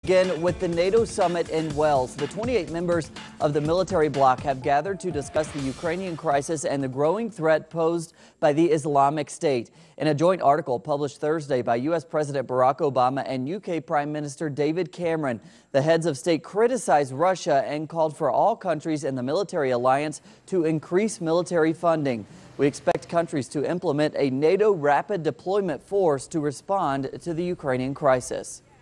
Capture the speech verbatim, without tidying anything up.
Again, with the NATO summit in Wales, the twenty-eight members of the military bloc have gathered to discuss the Ukrainian crisis and the growing threat posed by the Islamic State. In a joint article published Thursday by U S President Barack Obama and U K Prime Minister David Cameron, the heads of state criticized Russia and called for all countries in the military alliance to increase military funding. We expect countries to implement a NATO rapid deployment force to respond to the Ukrainian crisis.